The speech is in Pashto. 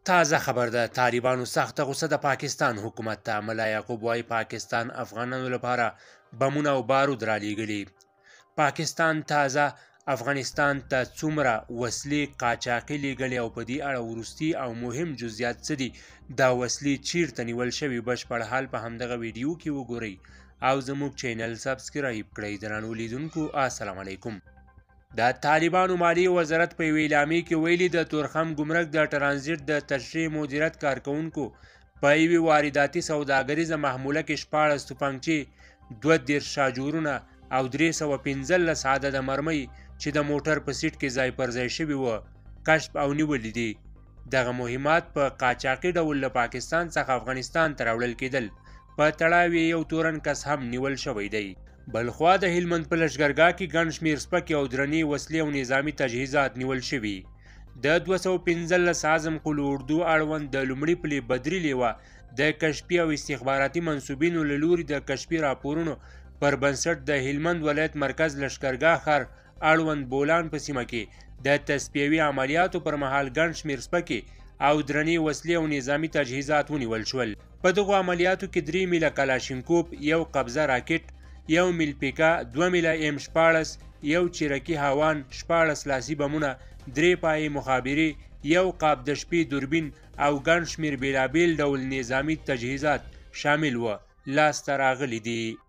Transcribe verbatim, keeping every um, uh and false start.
تازه خبر ده، طالبانو سخته غوسه د پاکستان حکومت ته. ملا یعقوب وایي پاکستان افغانانو لپاره بمونه او بارود رالېږلي. پاکستان تازه افغانستان ته څومره وسلې قاچاقي لېږلي او په دې اړه وروستي او مهم جزئیات څه دي، دا وسلې چیرته نیول شوي، بشپړ حال په همدغه ویډیو کې وګورئ او زموږ چینل سبسکرایب کړئ. درنو لیدونکو السلام علیکم. د طالبانو مالیې وزارت په یوې اعلامیې کې ویلي د تورخم ګمرک د ټرانزیټ د تشریح مدیریت کارکوونکو په یوې وارداتي سوداګریزه محموله کې شپاړس توپنچې، دوه دېرش شاجورونه او درې سوه پنځلس عدده مرمۍ چې د موټر په سیټ کې ځای پر ځای شوي وه کشف او نیولي دي. دغه مهمات په قاچاقي ډول له پاکستان څخه افغانستان ته راوړل کېدل. په تړاو یې یو تورن کس هم نیول شوی دی. بلخوا د هلمند په لښکرګاه کې ګڼ شمېر سپکې او درنې وسلې او نظامي تجهیزات نیول شوي. د دوه سوه پنځلس اعظم قلو اردو اړوند د لومړي پلې بدري لیوه د کشفي او استخباراتي منصوبینو له لوري د کشفي راپورونو پر بنسټ د هلمند ولایت مرکز لښکرګاه ښار اړوند بولان په سیمه کې د تصفیوي عملیاتو پر مهال ګڼ شمېر سپکې او درنې وسلې او نظامي تجهیزات ونیول شول. په دغو عملیاتو کې درې میله کلاشینکوف، یو قبضه راکټ، یو میل پیکا، دوه میله ایم شپاړس، یو چیرکي هاوان، شپاړس لاسي بمونه، درې پایې مخابرې، یو قاب د شپې دوربین او ګڼ شمېر بېلابېل ډول نظامي تجهیزات شامل وه لاسته راغلي دي.